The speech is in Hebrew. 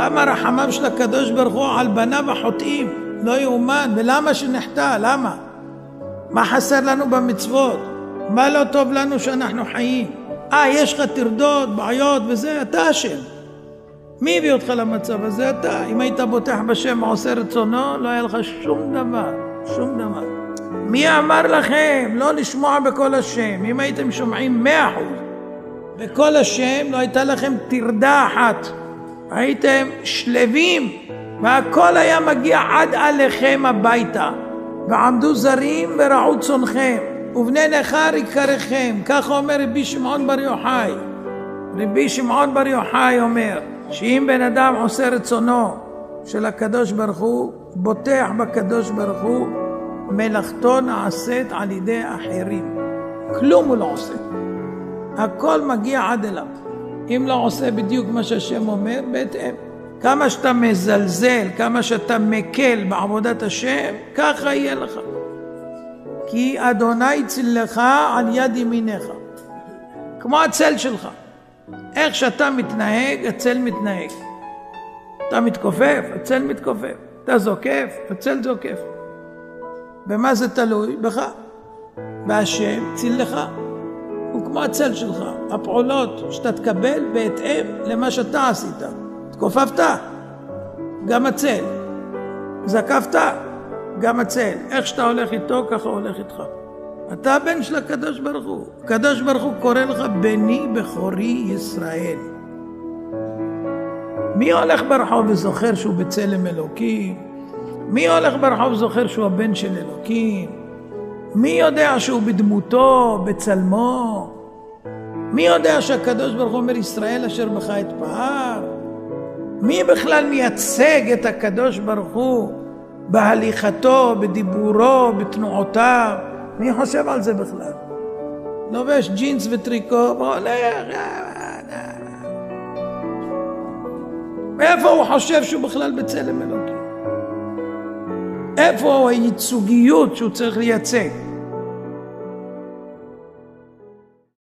כמה רחמיו של הקדוש ברוך הוא על בניו החוטאים, לא יאומן. ולמה שנחטא? למה? מה חסר לנו במצוות? מה לא טוב לנו שאנחנו חיים? יש לך תרדות, בעיות וזה, אתה אשם. מי הביא אותך למצב הזה? אתה. אם היית בוטח בשם ועושה רצונו, לא היה לך שום דבר, שום דבר. מי אמר לכם לא לשמוע בכל השם? אם הייתם שומעים 100% בכל השם, לא הייתה לכם תרדה אחת. הייתם שלבים, והכל היה מגיע עד עליכם הביתה. ועמדו זרים ורעו צונכם, ובני נכר יקריכם. ככה אומר רבי שמעון בר יוחאי. רבי שמעון בר יוחאי אומר, שאם בן אדם עושה רצונו של הקדוש ברוך הוא, בוטח בקדוש ברוך הוא, מלאכתו נעשית על ידי אחרים. כלום הוא לא עושה. הכל מגיע עד אליו. אם לא עושה בדיוק מה שהשם אומר, בהתאם. כמה שאתה מזלזל, כמה שאתה מקל בעבודת השם, ככה יהיה לך. כי אדוני צילך על יד ימינך. כמו הצל שלך. איך שאתה מתנהג, הצל מתנהג. אתה מתכופף, הצל מתכופף. אתה זוקף, הצל זוקף. במה זה תלוי? בך. והשם ציל לך. הוא כמו הצל שלך. הפעולות שאתה תקבל בהתאם למה שאתה עשית. תכופפת, גם הצל. זקפת, גם הצל. איך שאתה הולך איתו, ככה הולך איתך. אתה בן של הקדוש ברוך הוא. הקדוש ברוך הוא קורא לך בני בכורי ישראל. מי הולך ברחוב וזוכר שהוא בצלם אלוקים? מי הולך ברחוב וזוכר שהוא הבן של אלוקים? מי יודע שהוא בדמותו, בצלמו? מי יודע שהקדוש ברוך הוא אומר ישראל אשר בך אתפאר? מי בכלל מייצג את הקדוש ברוך הוא בהליכתו, בדיבורו, בתנועותיו? מי חושב על זה בכלל? לובש ג'ינס וטריקו והולך. איפה הוא חושב שהוא בכלל בצלם אלוקים? איפה הייצוגיות שהוא צריך לייצג?